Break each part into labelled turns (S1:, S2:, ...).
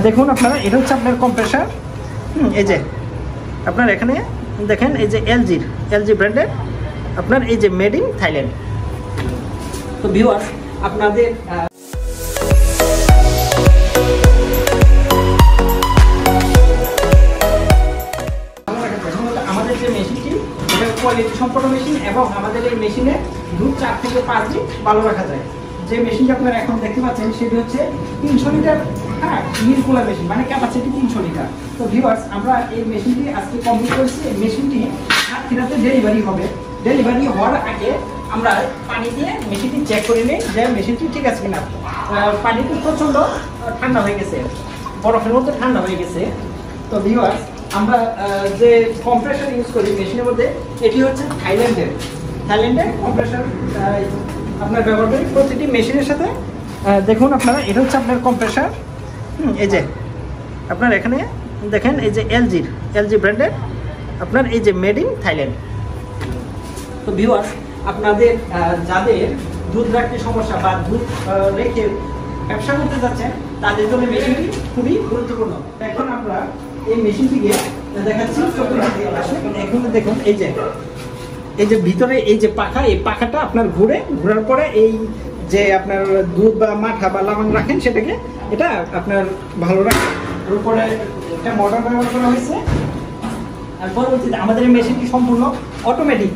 S1: দেখুন আপনারা, এটা হচ্ছে আপনার কম্প্রেসার। এই যে আপনার এখানে দেখেন, এই যে এলজি ব্র্যান্ডের আপনার এই যে মেড ইন থাইল্যান্ড। তো ভিউয়ার্স আপনাদের আমাদের যে মেশিনটি, এটা কোয়ালিটি সম্পন্ন মেশিন এবং আমাদের এই মেশিনে দুধ 4 থেকে 5 দিন ভালো রাখা যায়। যে মেশিনটা আপনারা এখন দেখতে পাচ্ছেন সেটি হচ্ছে 300 লিটার, হ্যাঁ, মিল কুলার মেশিন, মানে ক্যাপাসিটি 300 লিটার। তো ভিউয়ার্স আমরা এই মেশিনটি আজকে কমপ্লিট করেছি। এই মেশিনটি সাতক্ষীরাতে ডেলিভারি হবে। ডেলিভারি হওয়ার আগে আমরা পানি দিয়ে মেশিনটি চেক করে নিই যে মেশিনটি ঠিক আছে কিনা। পানিটি প্রচণ্ড ঠান্ডা হয়ে গেছে, বরফের মধ্যে ঠান্ডা হয়ে গেছে। তো ভিউয়ার্স আমরা যে কম্প্রেসার ইউজ করি মেশিনের মধ্যে, এটি হচ্ছে থাইল্যান্ডের কম্প্রেসার আপনার ব্যবহার করি প্রতিটি মেশিনের সাথে। দেখুন আপনারা, এটা হচ্ছে আপনার কম্প্রেসার। এই যে আপনার এখানে দেখেন, এই যে এলজি ব্র্যান্ডের আপনার এই যে মেড ইন থাইল্যান্ড। তো ভিউয়ার্স আপনাদের যাদের দুধ রাখতে সমস্যা বা দুধ রেখে ব্যবসা করতে যাচ্ছেন, তাদের জন্য মেশিনটি খুবই গুরুত্বপূর্ণ। এখন আমরা এই মেশিনটিকে দেখাচ্ছি। এখন দেখুন, এই যে ভিতরে এই যে পাখা, এই পাখাটা আপনার ঘোরার পরে এই যে আপনার দুধ বা মাঠা বা লাবণ রাখেন, সেটাকে এটা আপনার ভালো রাখে। উপরে একটা মোটর ব্যবহার করা হয়েছে। আর পরবর্তীতে আমাদের এই মেশিনটি সম্পূর্ণ অটোমেটিক।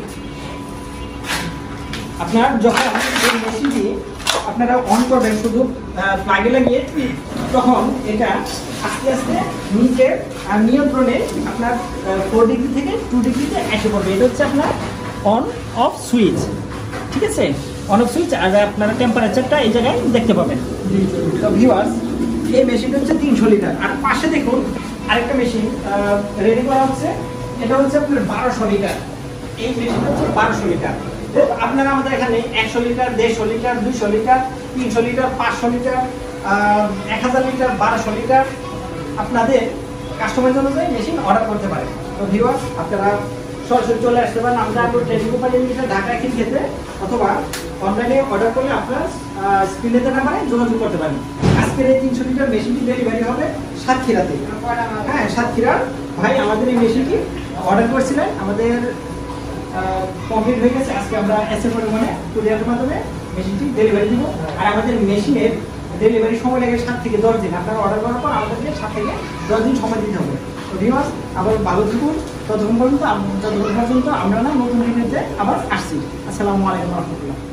S1: আপনার যখন এই মেশিনটি আপনারা অন করবেন শুধু প্লাগে লাগিয়ে, তখন এটা আস্তে আস্তে নিচের নিয়ন্ত্রণে আপনার 4 ডিগ্রি থেকে 2 ডিগ্রিতে এসে পড়বে। এটা হচ্ছে আপনার অন অফ সুইচ, ঠিক আছে, অন অফ সুইচ। আর আপনারা টেম্পারেচারটা এই জায়গায় দেখতে পাবেন। তো ভিউয়ার্স এই মেশিনটা হচ্ছে 300 লিটার। আর পাশে দেখুন আরেকটা মেশিন রেডি করা হচ্ছে, এটা হচ্ছে আপনার 1200 লিটার। এই মেশিনটা হচ্ছে 1200 লিটার। তো আপনারা আমাদের এখানে 100 litre, 150 litre, 200 litre, 300 litre, 500 litre, 1000 litre, 1200 litre আপনাদের কাস্টমাইজ অনুযায়ী মেশিন অর্ডার করতে পারেন। তো ভিউয়ার্স আপনারা সরাসরি চলে আসতে পারেন। আমরা ট্রেনিং কোম্পানি ঢাকা ক্ষেত্রে, অথবা অনলাইনে অর্ডার করলে আপনারা স্ক্রিনে দেওয়া নাম্বারে যোগাযোগ করতে পারেন। আজকের এই 300 লিটার মেশিনটি ডেলিভারি হবে সাতক্ষীরাতে। হ্যাঁ, সাতক্ষীরার ভাই আমাদের এই মেশিনটি অর্ডার করেছিলেন, আমাদের কমপ্লিট হয়ে গেছে। আজকে আমরা এসএফএর মানে কুরিয়ারের মাধ্যমে মেশিনটি ডেলিভারি দিব। আর আমাদের মেশিনের ডেলিভারি সময় লাগে 7 থেকে 10 দিন। আপনারা অর্ডার করার পর আমাদেরকে 7 থেকে 10 দিন সময় দিতে হবে। তো ভিউয়ার্স আবার ভালো থাকুন। ততক্ষণ পর্যন্ত আমরা নতুন ভিডিওতে আবার আসছি। আসসালামু আলাইকুম রহমতুল্লাহ।